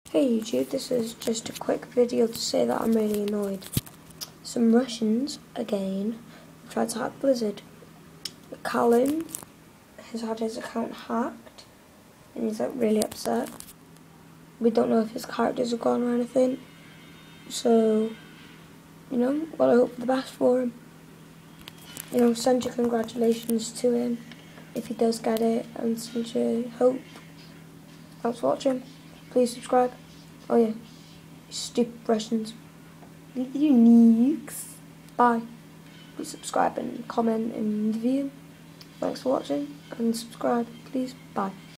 Hey YouTube, this is just a quick video to say that I'm really annoyed. Some Russians, again, have tried to hack Blizzard. Callum has had his account hacked, and he's like really upset. We don't know if his characters are gone or anything, so, well, I hope for the best for him. Send your congratulations to him if he does get it, and send your hope. Thanks for watching. Please subscribe. Oh yeah, stupid Russians. You nukes. Bye. Please subscribe and comment and review. Thanks for watching and subscribe, please. Bye.